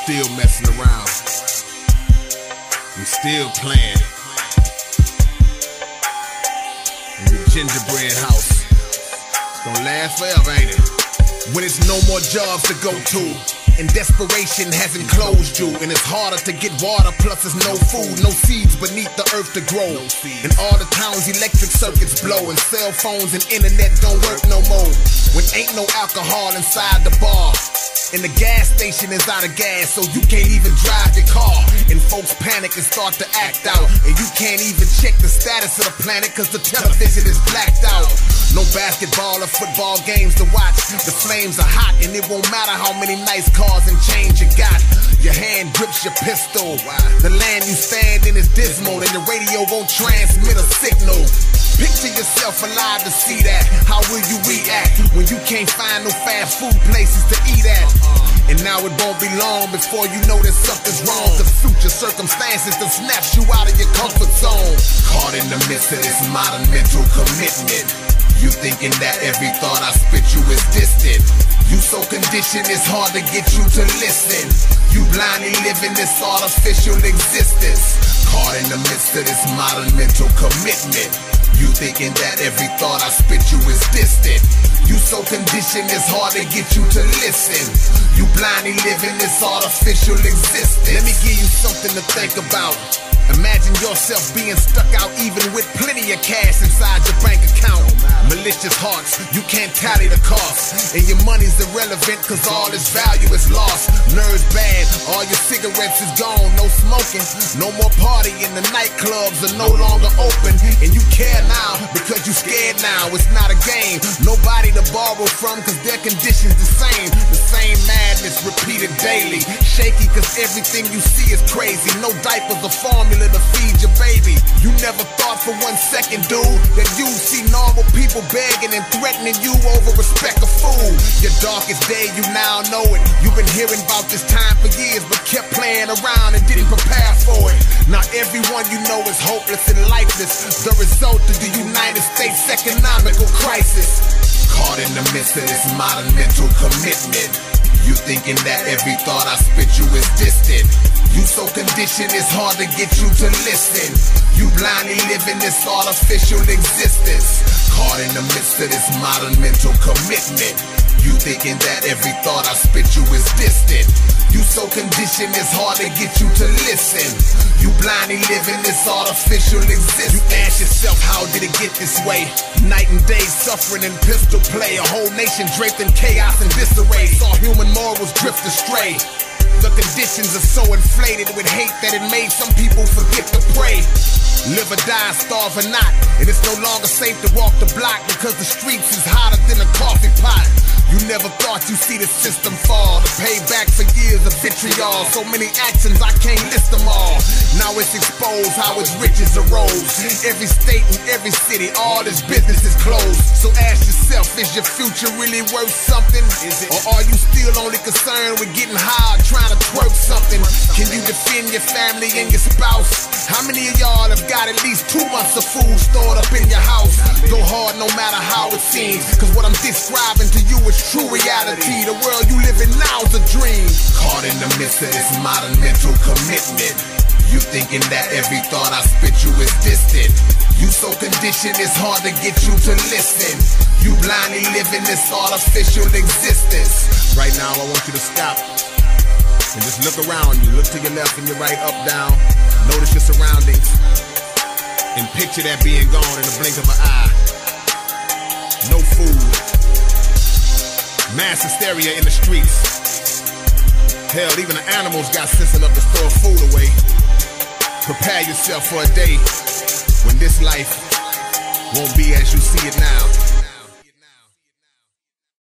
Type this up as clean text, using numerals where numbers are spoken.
still messing around. We still playing. In the gingerbread house. It's gonna last forever, ain't it? When it's no more jobs to go to, and desperation has enclosed you, and it's harder to get water, plus there's no food, no seeds beneath the earth to grow. In all the towns electric circuits blow, and cell phones and internet don't work no more. When ain't no alcohol inside the bar, and the gas station is out of gas, so you can't even drive your car. And folks panic and start to act out, and you can't even check the status of the planet, cause the television is blacked out. No basketball or football games to watch. The flames are hot, and it won't matter how many nice cars and chains you got. Your hand grips your pistol. The land you stand in is dismal, and the radio won't transmit a signal. Picture yourself alive to see that. How will you react when you can't find no fast food places to eat at? And now it won't be long before you know that something's wrong. The future circumstances that snaps you out of your comfort zone. Caught in the midst of this modern mental commitment. You thinking that every thought I spit you is distant. You so conditioned it's hard to get you to listen. You blindly live in this artificial existence. Caught in the midst of this modern mental commitment. You thinking that every thought I spit you is distant. You so conditioned it's hard to get you to listen. You blindly live in this artificial existence. Let me give you something to think about. Imagine yourself being stuck out even with plenty of cash inside your bank account. Malicious hearts, you can't tally the cost, and your money's irrelevant cause all its value is lost. Nerves bad, all your cigarettes is gone, no smoking, no more partying, the nightclubs are no longer open. And you care now because you scared now, it's not a game. Nobody to borrow from cause their condition's the same madness repeated daily. Shaky cause everything you see is crazy, no diapers or formula to feed your baby. You never thought for 1 second, dude, that you'd see normal people begging and threatening you over respect of food. Your darkest day, you now know it. You've been hearing about this time for years, but kept playing around and didn't prepare for it. Now everyone you know is hopeless and lifeless, the result of the United States economical crisis. Caught in the midst of this modern mental commitment. You thinking that every thought I spit you is distant. You so conditioned it's hard to get you to listen. You blindly live in this artificial existence. Caught in the midst of this modern mental commitment. You thinking that every thought I spit you is distant. You so conditioned it's hard to get you to listen. You blindly live in this artificial existence. You ask yourself, how did it get this way? Night and day suffering and pistol play. A whole nation draped in chaos and disarray. Saw human morals drift astray. The conditions are so inflated with hate that it made some people forget to pray. Live or die, starve or not, and it's no longer safe to walk the block because the streets is hotter than a coffee pot. You never thought you'd see the system fall, to pay back for years of vitriol. So many actions I can't list them all. Now it's exposed how its riches arose. Every state and every city, all this business is closed. So ask yourself, is your future really worth something? Or are you still only concerned with getting high, trying to twerk something? Can you defend your family and your spouse? How many of y'all have got at least 2 months of food stored up in your house? Go hard no matter how it seems, cause what I'm describing to you is true reality. The world you live in now's a dream. Caught in the midst of this modern mental commitment. You thinking that every thought I spit you is distant. You so conditioned it's hard to get you to listen. You blindly live in this artificial existence. Right now I want you to stop and just look around you. Look to your left and your right, up, down. Notice your surroundings and picture that being gone in the blink of an eye. No food, mass hysteria in the streets. Hell, even the animals got sense enough to store food away. Prepare yourself for a day when this life won't be as you see it now.